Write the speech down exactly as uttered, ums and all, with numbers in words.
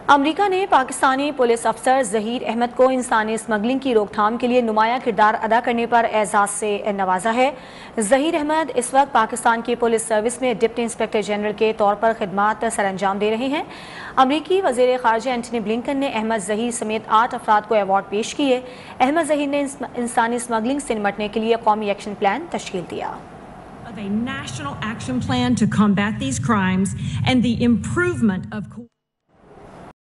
अमरीका ने पाकिस्तानी पुलिस अफसर जहीर अहमद को इंसानी स्मगलिंग की रोकथाम के लिए नुमाया किरदार अदा करने पर एजाज से नवाजा है। जहीर अहमद इस वक्त पाकिस्तान की पुलिस सर्विस में डिप्टी इंस्पेक्टर जनरल के तौर पर खिदमात सर अंजाम दे रहे हैं। अमरीकी वज़ीर ख़ारजा एंटनी ब्लिंकन ने अहमद जहीर समेत आठ अफराद को अवार्ड पेश किए। अहमद जहीर ने इंसानी स्मगलिंग से निपटने के लिए कौमी एक्शन प्लान तश्कील दिया। Of a national action plan to combat these crimes and the improvement of